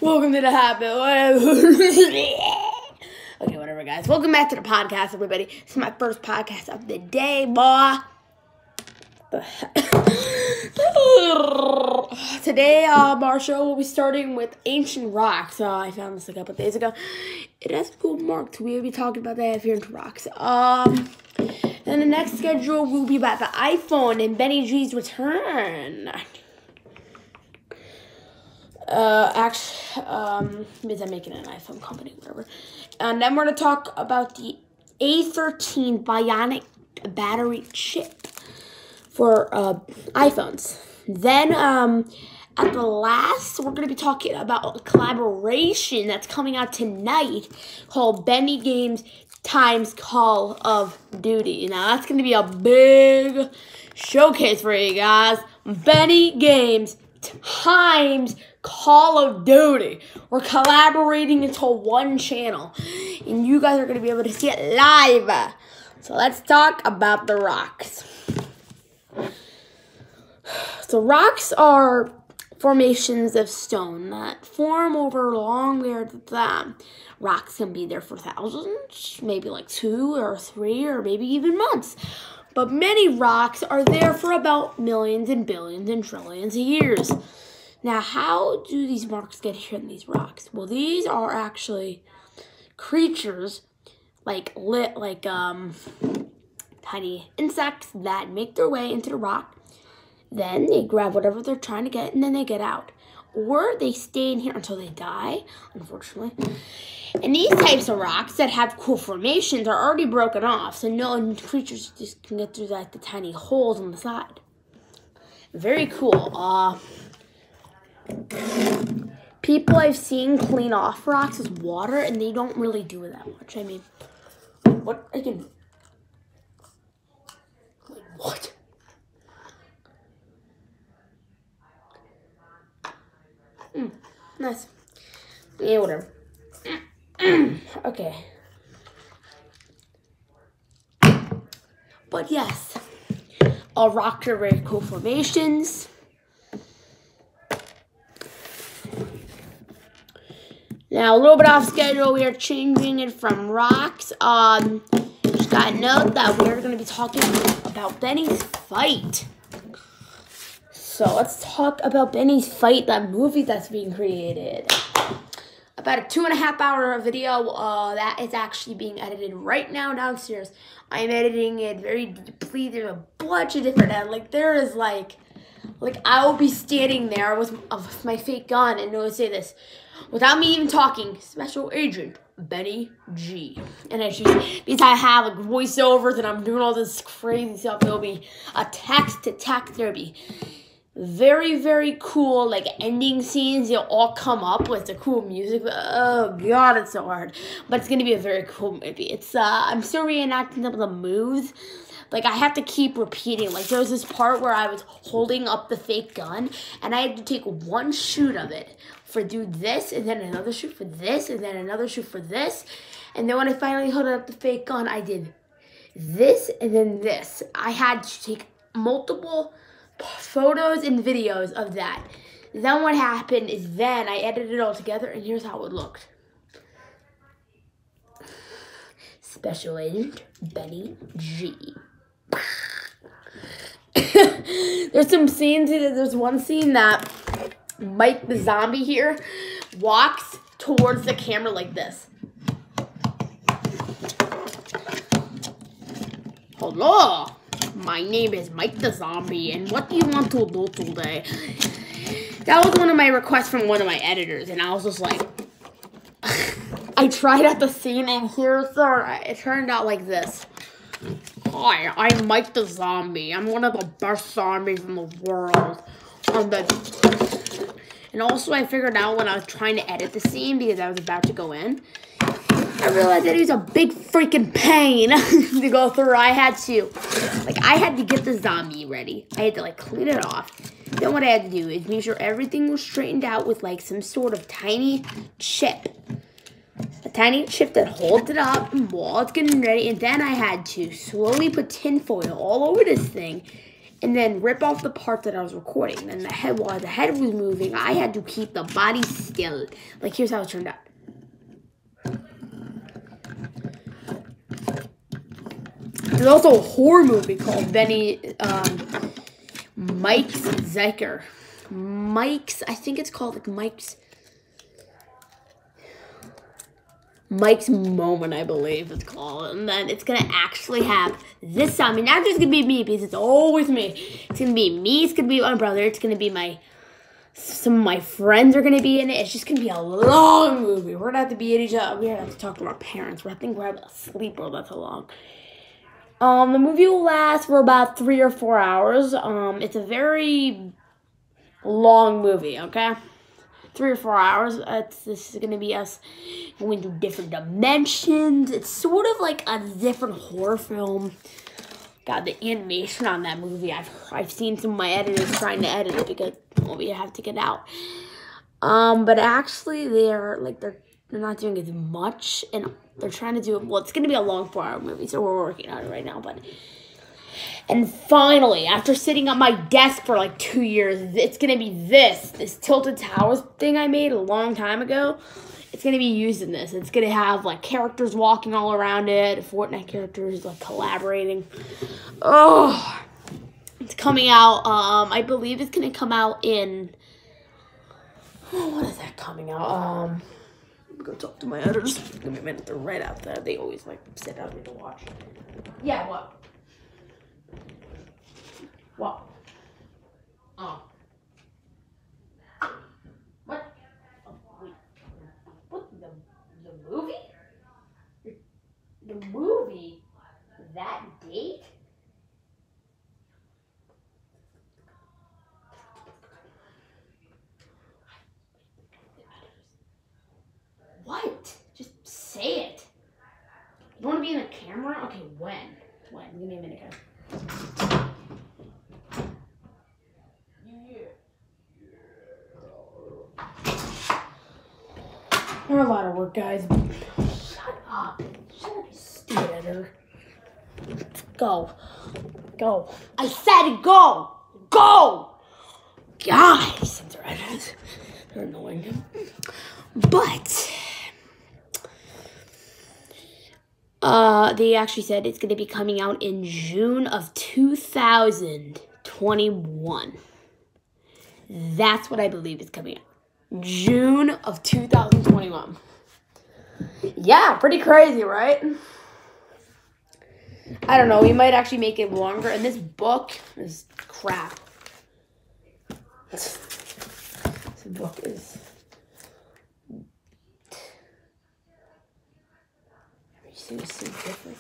Welcome to the habit. Okay, whatever, guys. Welcome back to the podcast, everybody. This is my first podcast of the day, boy. Today, our show will be starting with ancient rocks. I found this a couple days ago. It has cool marks. We will be talking about that if you're into rocks. Then the next schedule will be about the iPhone and Benny G's return. Because I'm making an iPhone company, whatever. And then we're going to talk about the A13 Bionic battery chip for iPhones. Then, at the last, we're going to be talking about a collaboration that's coming out tonight called Benny Games times Call of Duty. Now, that's going to be a big showcase for you guys. Benny Games times Call of Duty. We're collaborating into one channel, and you guys are going to be able to see it live. So let's talk about the rocks. So rocks are formations of stone that form over long periods of time. Rocks can be there for thousands, maybe like 2 or 3 or maybe even months. But many rocks are there for about millions and billions and trillions of years. Now, how do these marks get here in these rocks? Well, these are actually creatures like tiny insects that make their way into the rock. Then they grab whatever they're trying to get, and then they get out. Or they stay in here until they die, unfortunately. And these types of rocks that have cool formations are already broken off, so no creatures just can get through like the tiny holes on the side. Very cool. People I've seen clean off rocks with water, and they don't really do it that much. I mean, what? I can... What? Nice. Yeah, whatever. Okay. But yes, all rocks are very cool formations. Now, a little bit off schedule, we are changing it from rocks. Just gotta note that we're going to be talking about Benny's Fight. So, let's talk about Benny's Fight, that movie that's being created. About a 2.5 hour video that is actually being edited right now downstairs. I'm editing it very deeply. There's a bunch of different edits. There is like I will be standing there with my fake gun, and it will say this. Without me even talking, Special Agent Benny G. And it's just, because I have like voiceovers and I'm doing all this crazy stuff, there'll be a text-to-text, there'll be very, very cool like ending scenes. They'll all come up with the cool music. Oh god, it's so hard. But it's gonna be a very cool movie. It's I'm still reenacting some of the moves. Like, I have to keep repeating. Like, there was this part where I was holding up the fake gun, and I had to take one shoot of it for do this, and then another shoot for this, and then another shoot for this. And then when I finally held up the fake gun, I did this, and then this. I had to take multiple photos and videos of that. Then what happened is then I edited it all together, and here's how it looked. Special Agent Benny G. There's some scenes. There's one scene that Mike the zombie here walks towards the camera like this. Hello, my name is Mike the zombie, and what do you want to do today? That was one of my requests from one of my editors, and I was just like, I tried out the scene, and it turned out like this. Hi, I'm Mike the Zombie. I'm one of the best zombies in the world. And also, I figured out when I was trying to edit the scene, because I was about to go in, I realized that it was a big freaking pain to go through. I had to get the zombie ready. I had to, clean it off. Then what I had to do is make sure everything was straightened out with, some sort of tiny chip. A tiny chip that holds it up while it's getting ready. And then I had to slowly put tinfoil all over this thing and then rip off the part that I was recording. And while the head was moving, I had to keep the body still. Like, here's how it turned out. There's also a horror movie called Mike's Zyker. I think it's called like Mike's Moment, I believe it's called. And then it's going to actually have this time. And not just going to be me, because it's always me. It's going to be me. It's going to be my brother. It's going to be some of my friends are going to be in it. It's just going to be a long movie. We're going to have to be at each other. We're going to have to talk to our parents. I think we're having a sleepover. That's how long. The movie will last for about 3 or 4 hours. It's a very long movie, okay? 3 or 4 hours. This is going to be us going to different dimensions. It's sort of like a different horror film. God, the animation on that movie, I've seen some of my editors trying to edit it because we have to get out. But actually, they're not doing as much, and they're trying to do it. Well, it's going to be a long 4-hour movie, so we're working on it right now. And finally, after sitting at my desk for like 2 years, it's going to be this Tilted Towers thing I made a long time ago. It's going to be used in this. It's going to have like characters walking all around it, Fortnite characters like collaborating. Oh, it's coming out. I believe it's going to come out in. Oh, what is that coming out? I'm gonna go talk to my editors. Give me a minute. They're right out there. They always like sit out here to watch. Yeah. What? What? Oh. What? Oh, wait. What? The movie? The movie? That date? What? Just say it. You want to be in the camera? Okay, when? Give me a minute, guys. You're a lot of work, guys. Shut up. Shut up, you stupid editor. Go. Go. I said go. Go. Guys, they're editors. They're annoying. But they actually said it's going to be coming out in June of 2021. That's what I believe is coming out. June of 2021. Yeah, pretty crazy, right? I don't know. We might actually make it longer. And this book is crap. This book is... Everything's so different.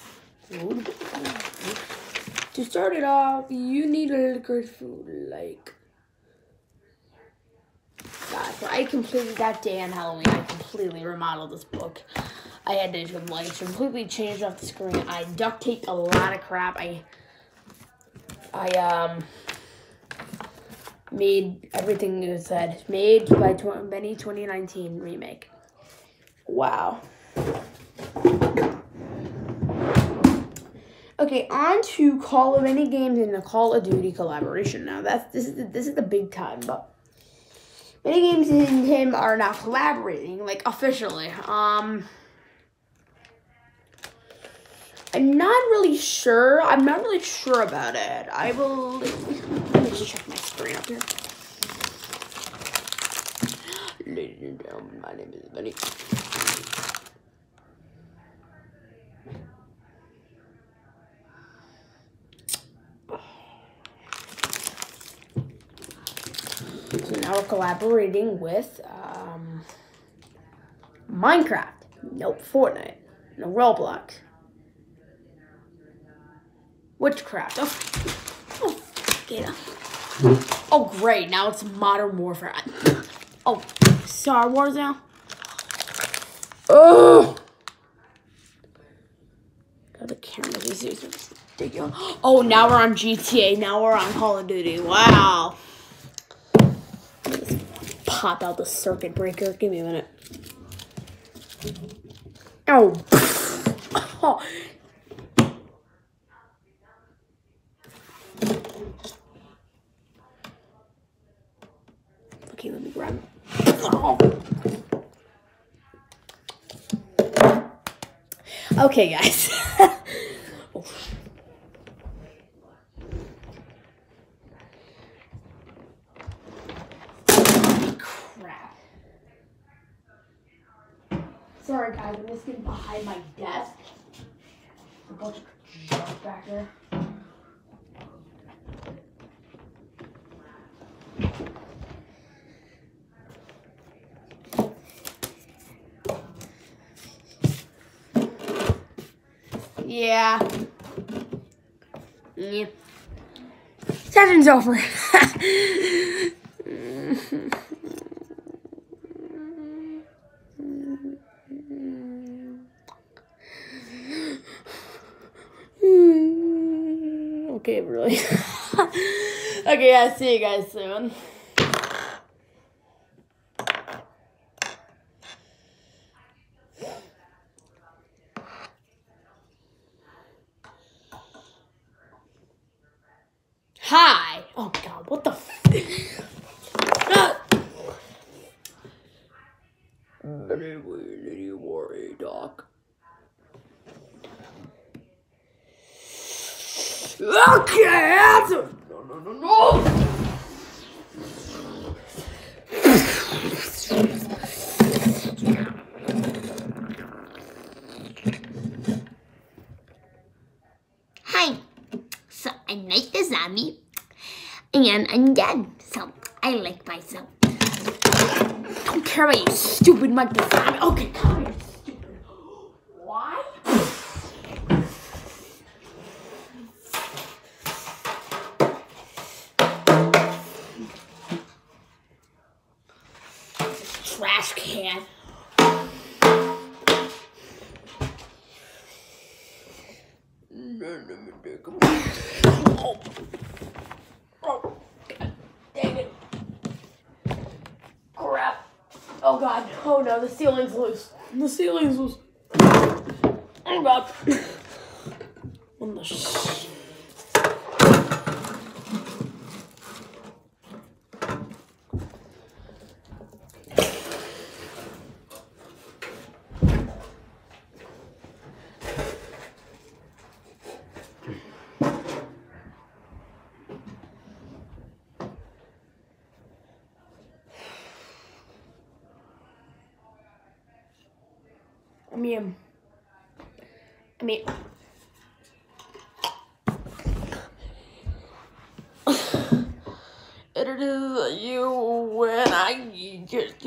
To start it off, you need a little good food, like... God, so I completely, that day on Halloween, I completely remodeled this book. I had to completely change off the screen. I duct taped a lot of crap. I made everything it said. Made by Benny 2019 remake. Wow. Okay, on to Call of Any Games and the Call of Duty collaboration. Now this is the big time, but Many Games and him are now collaborating, like officially. I'm not really sure. I'm not really sure about it. Let me just check my screen up here. Ladies and gentlemen, my name is Benny. So now we're collaborating with Minecraft. Nope, Fortnite. No, Roblox. Witchcraft. Oh, get up. Oh, great. Now it's Modern Warfare. Oh, Star Wars now? Oh! God, the camera is ridiculous. Oh, now we're on GTA. Now we're on Call of Duty. Wow. Pop out the circuit breaker. Give me a minute. Oh. Oh. grab. Oh. Okay, guys. Oh. Crap. Sorry, guys. I'm just getting behind my desk. A bunch of junk back there. Yeah. Session's over. Okay, really. Okay, yeah, see you guys soon. Hi. Oh God, what the Don't you worry, Doc. Okay, answer. No. Hi. So I'm like the zombie, and I'm dead. So I like myself. Don't care about you, stupid microphone. Okay, come here, stupid. Why? Trash can. Oh, God dang it. Crap. Oh God. Oh no, the ceiling's loose. The ceiling's loose. Oh God. What the I mean, it is you when I just.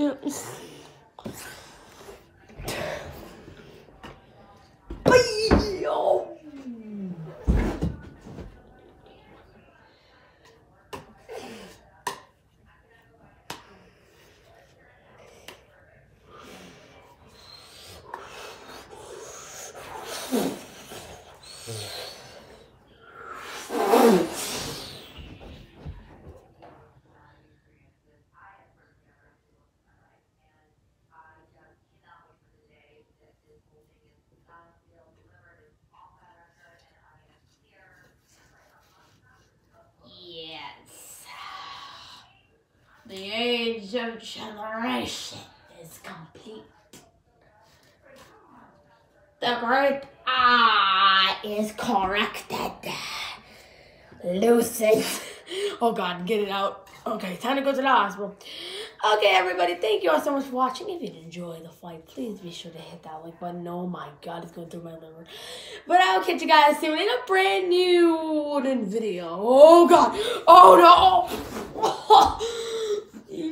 Yes. The age of generation is complete. The great eye is corrected. Lucid. Oh God, get it out. Okay, time to go to the hospital. Okay, everybody, thank you all so much for watching. If you did enjoy the fight, please be sure to hit that like button. Oh my God, it's going through my liver. But I'll catch you guys soon in a brand new video. Oh God. Oh no.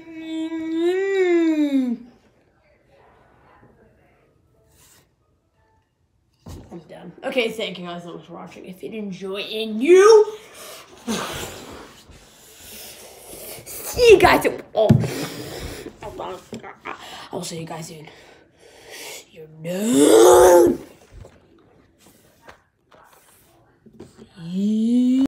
I'm done. Okay, thank you guys so much for watching. If you did enjoy and you see you guys soon. I'll see you guys soon. You're done.